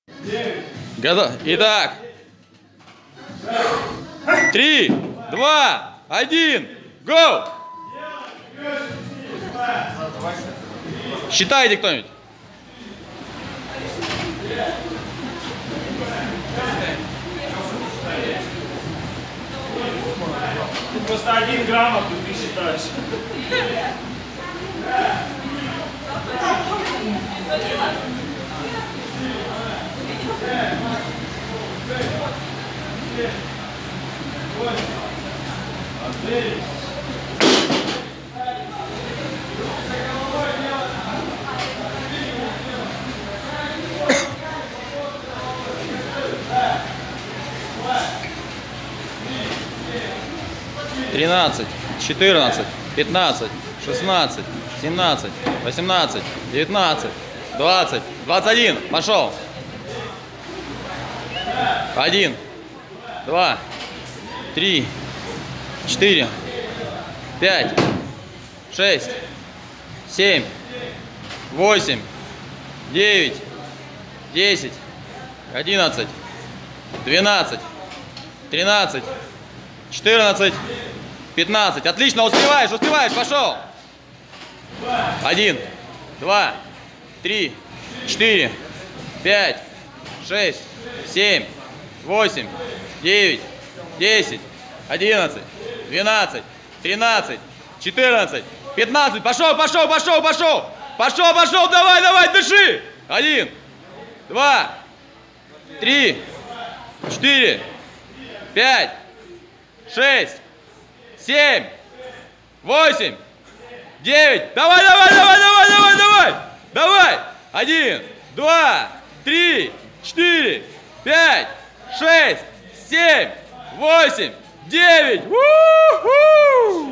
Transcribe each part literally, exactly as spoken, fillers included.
Готов. Итак. Три, два, один, go! Считайте кто-нибудь. Тут просто один грамотный ты считаешь. тринадцать, четырнадцать, пятнадцать, шестнадцать, семнадцать, восемнадцать, девятнадцать, двадцать, двадцать один. Пошел. Один, два, три, четыре, пять, шесть, семь, восемь, девять, десять, одиннадцать, двенадцать, тринадцать, четырнадцать, пятнадцать. Отлично, успеваешь, успеваешь, пошел. Один, два, три, четыре, пять, шесть, семь, восемь, девять, десять, одиннадцать, двенадцать, тринадцать, четырнадцать, пятнадцать. Пошел, пошел, пошел, пошел. Пошел, пошел, давай, давай, дыши. Один, два, три, четыре, пять, шесть, семь, восемь, девять. Давай, давай, давай, давай, давай, давай. Давай. Один, два, три, четыре, пять, шесть, семь, восемь, девять. У-ху!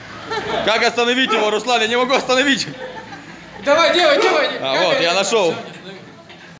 Как остановить его, Руслан? Я не могу остановить. Давай, делай, делай. А, вот, я нашел.